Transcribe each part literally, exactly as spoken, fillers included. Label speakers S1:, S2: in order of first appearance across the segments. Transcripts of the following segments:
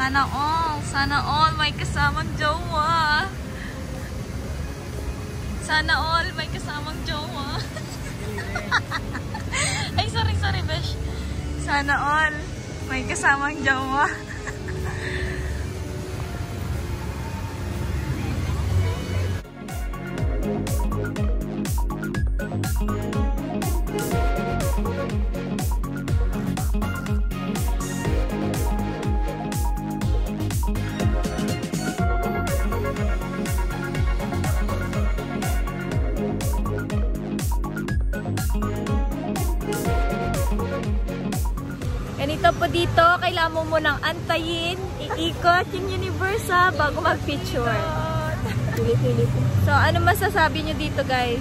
S1: Sana all. Sana all may kasamang jowa. Sana all may kasamang jowa. Ay, sorry, sorry, besh. Sana all may kasamang jowa. Ganito po dito, kailangan mo munang antayin, iikot yung Universa bago mag-picture. So, ano masasabi nyo dito, guys?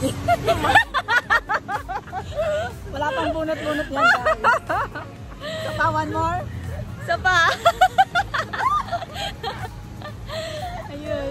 S2: Wala pang bunot-bunot yan, guys. So, pa, one more?
S1: So, pa. Ayun.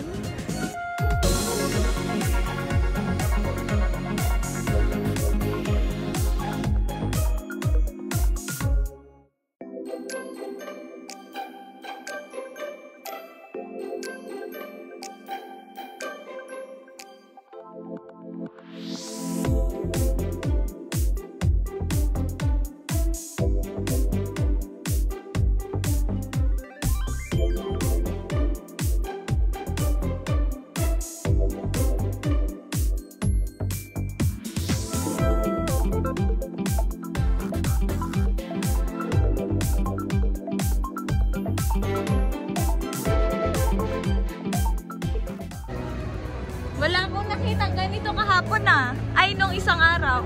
S1: Wala akong nakita ganito kahapon na. Ay, nung isang araw.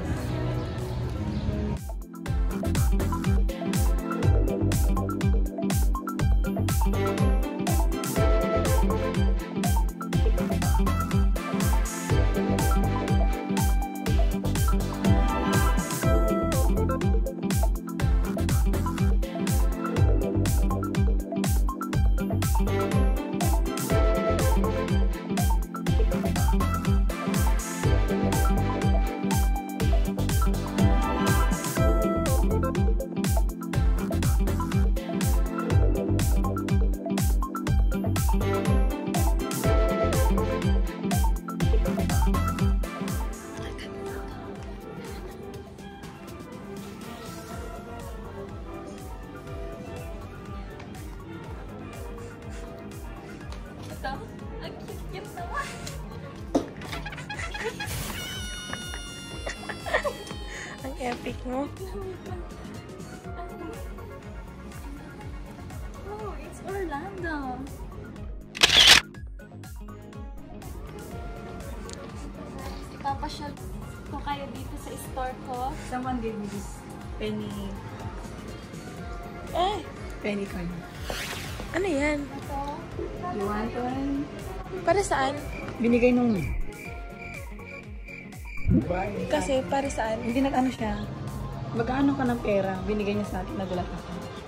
S1: Ito, ang cute-cute naman.
S2: Ang epic, no?
S1: Oh, it's Orlando. Ipapasyal ko kayo dito sa store ko.
S2: Someone gave me this penny.
S1: Eh!
S2: Penny coin.
S3: Ano yan?
S1: Ito.
S2: You want one?
S3: Para saan?
S2: Binigay nung...
S3: Kasi, para saan?
S2: Hindi nag-ano siya. Mag-ano ka ng pera. Binigay niya sa atin. Nagulat ako.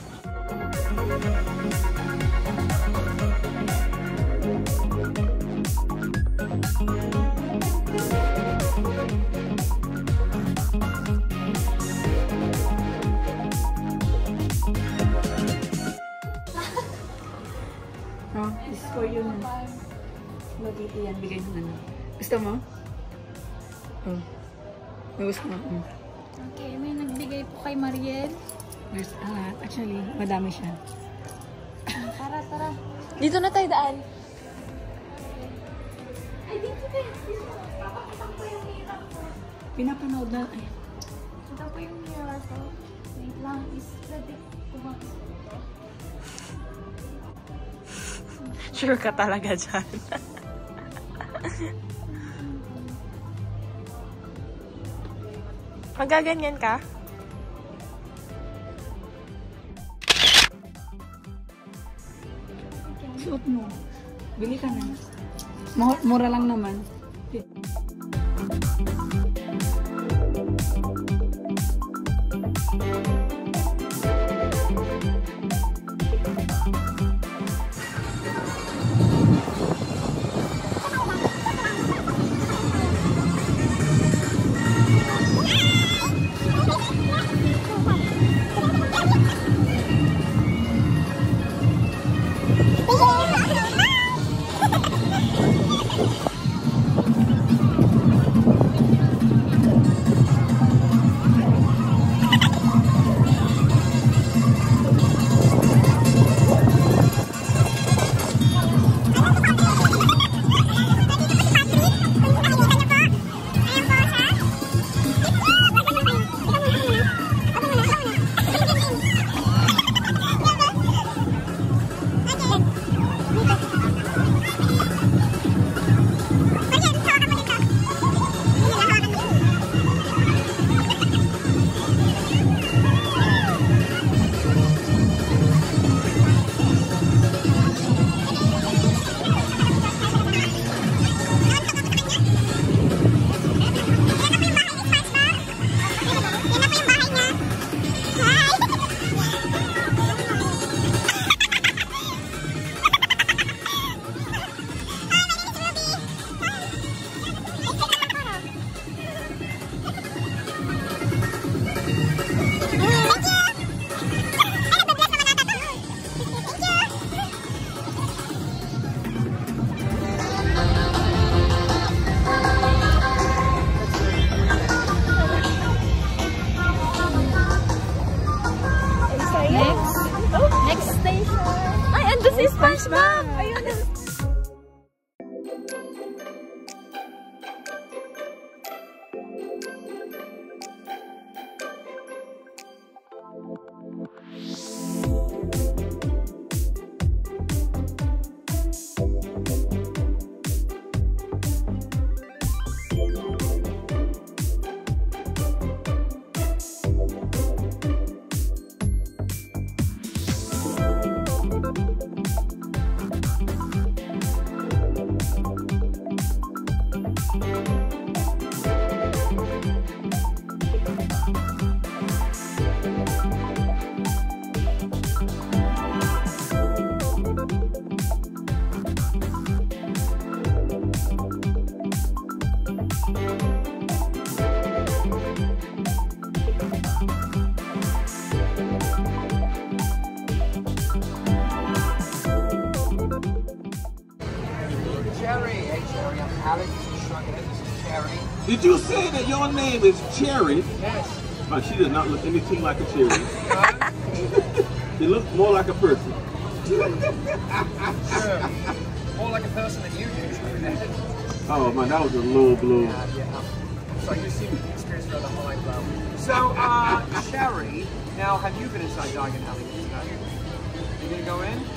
S2: Oh, this is for you na. Magiging yan. Bigay mo na. Gusto mo? Oh. May gusto mo? Mm.
S1: Okay, may nagbigay po kay Mariel.
S2: There's, ah, actually, madami siya.
S1: Tara, tara.
S3: Dito na tayo daan.
S1: Ay, dito kayo. Papakita ko yung mirror ko.
S2: Pinapanood na. Ay.
S1: Ito po yung mirror ko. Wait lang, is ready ko ba?
S3: Sure ka talaga dyan. Magaganyan ka?
S2: Suot mo. Bili ka na. Mura, mura lang naman.
S1: SpongeBob! Ayun na.
S4: Did you say that your name is Cherry? Yes. Oh, she does not look anything like a cherry. She looks more like a person.
S5: Sure. More like a person than you do.
S4: Oh man, that was a low blow.
S5: Yeah, yeah. So you seem to experience rather high blow. So, uh, Cherry, now have you been inside Diagon Alley today? You gonna go in?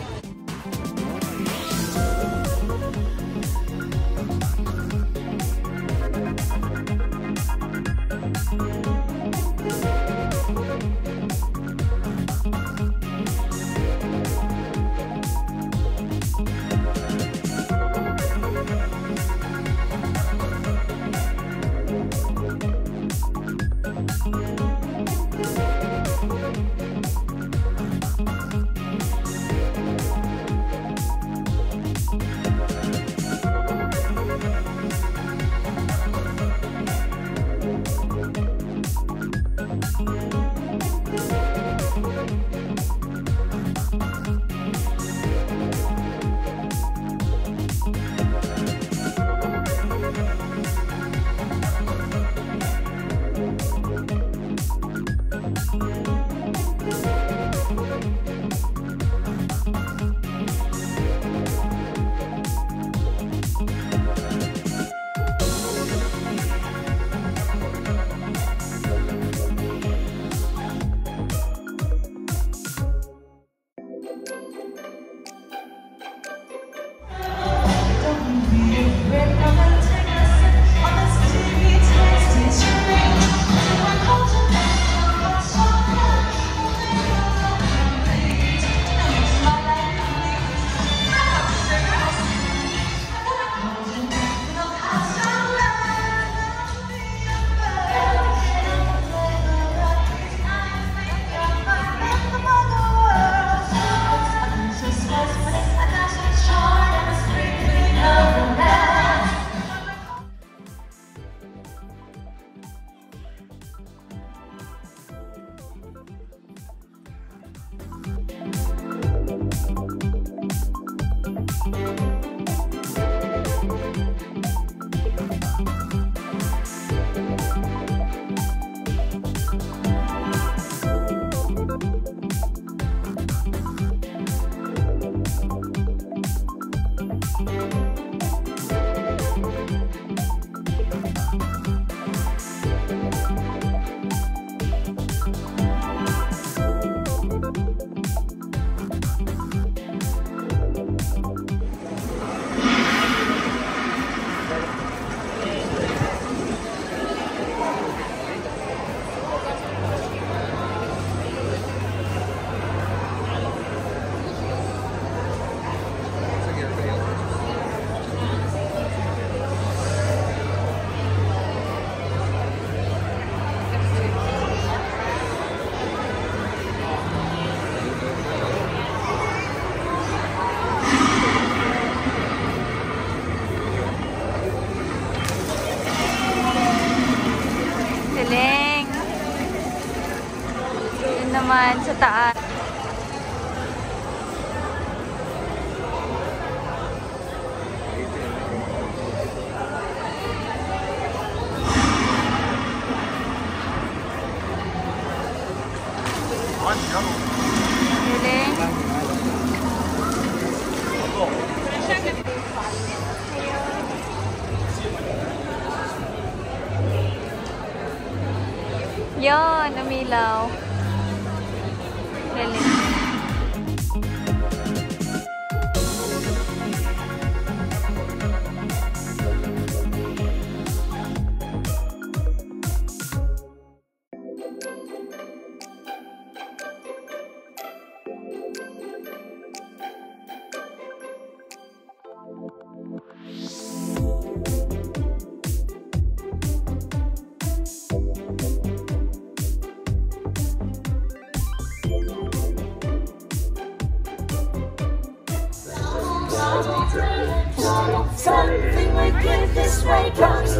S1: sa taas. Galing. Yan, umilaw. Galing.
S6: Something wicked this way comes.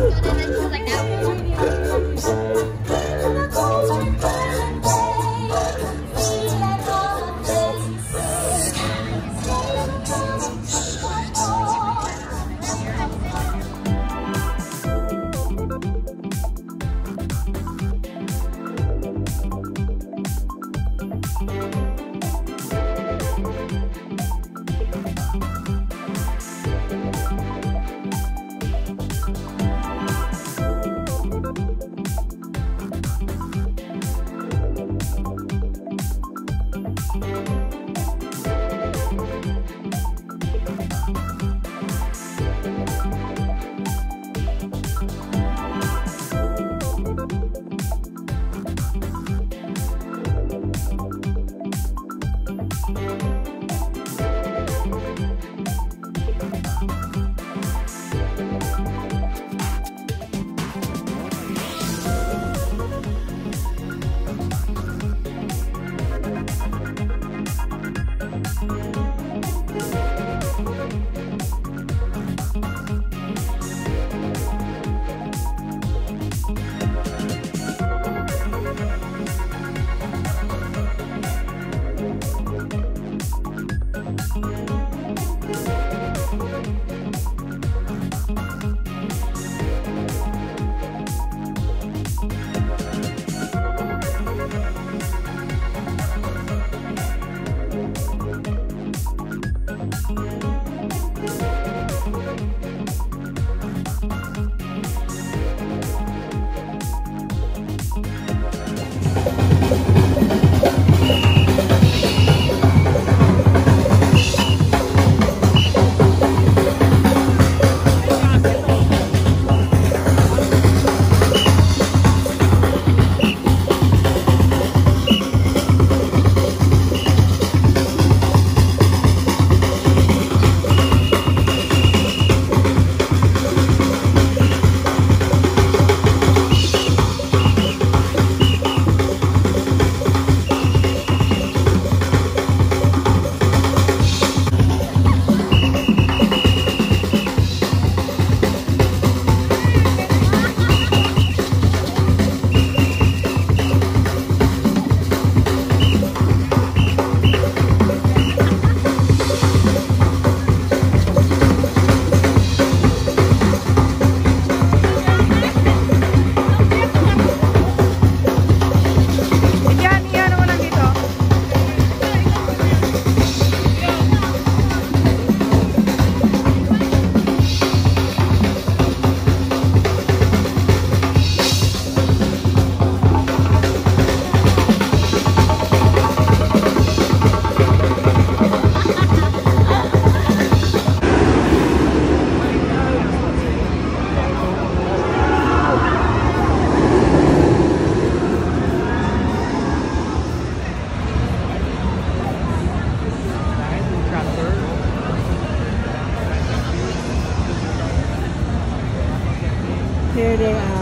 S2: Here they are.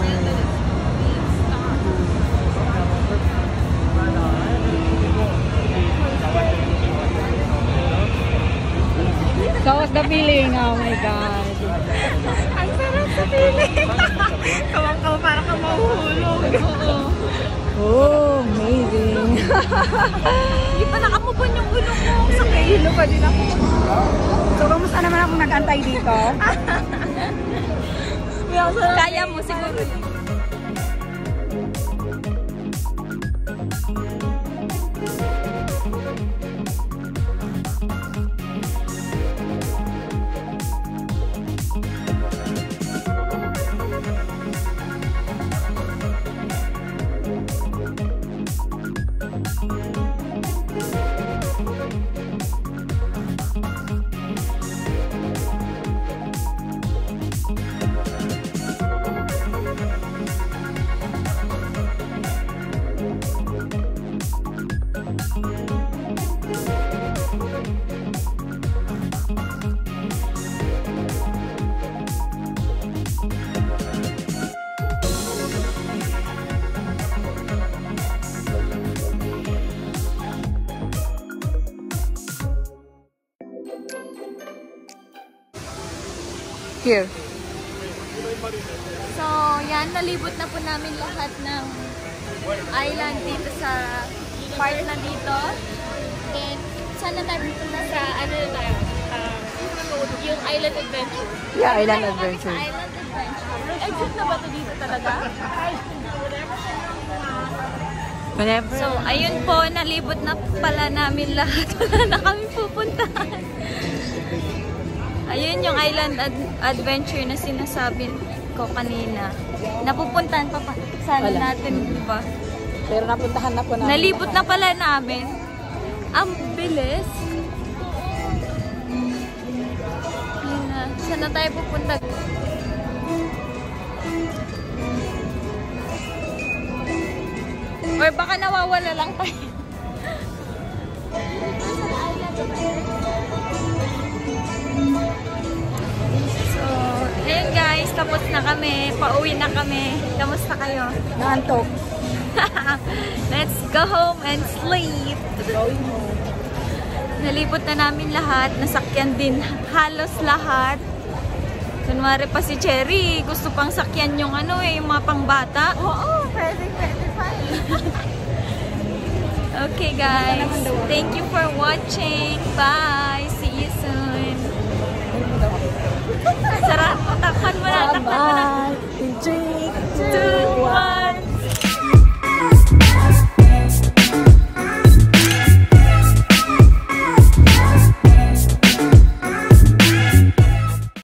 S2: So what's the feeling? Oh my God.
S1: Ang sarap sa feeling. Kawang-kawa para ka mahuhulog. Oo.
S2: Oh, amazing.
S1: Hindi pa nakamupon yung ulo ko. Sa kahilo pa din ako.
S2: So, kamusta naman akong nag-antay dito?
S1: Kaya mo siguro yun.
S2: Here.
S1: So, yan, nalibot na po namin lahat ng island dito sa part na dito. And, sana tayo pupunta sa, ano na tayo, uh, yung Island Adventure.
S2: Yeah, Island
S1: Tayo kami
S2: Adventure.
S1: Sa Island Adventure. Exit na ba ito dito talaga?
S2: Whenever.
S1: So, ayun po, nalibot na pala namin lahat. Wala na kami pupuntahan. Ayun yung Island ad Adventure na sinasabi ko kanina. Napupuntahan pa pa sana
S2: Wala.
S1: natin, di ba?
S2: Pero napuntahan na po namin.
S1: Nalibot na pala namin. Ang bilis. Ayun na. Saan na tayo pupunta? Or baka nawawala lang tayo. So, ayun guys. Tapos na kami. Pauwi na kami. Kamusta kayo?
S2: Naantok.
S1: Let's go home and sleep.
S2: Going home.
S1: Nalibot na namin lahat. Nasakyan din halos lahat. Kunwari pa si Cherry. Gusto pang sakyan yung ano eh, yung mga pangbata. Oo, pwede, pwede pa. Okay guys. Thank you for watching. Bye.